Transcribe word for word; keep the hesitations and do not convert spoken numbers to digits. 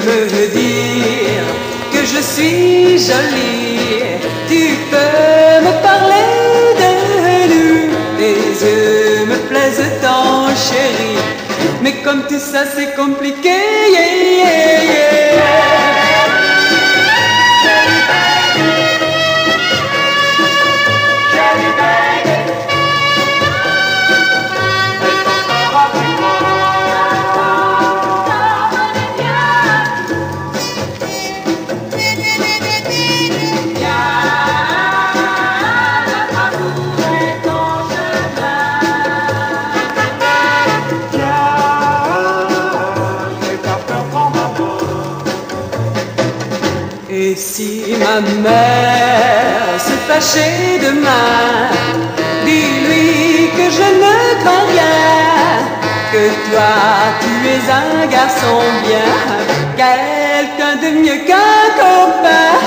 peux dire que je suis jolie, tu peux me parler de nous. Tes yeux me plaisent tant, chérie, mais comme tout ça c'est compliqué, yeah, yeah, yeah. Et si ma mère se fâchait demain, dis-lui que je ne crains rien, que toi tu es un garçon bien, quelqu'un de mieux qu'un copain.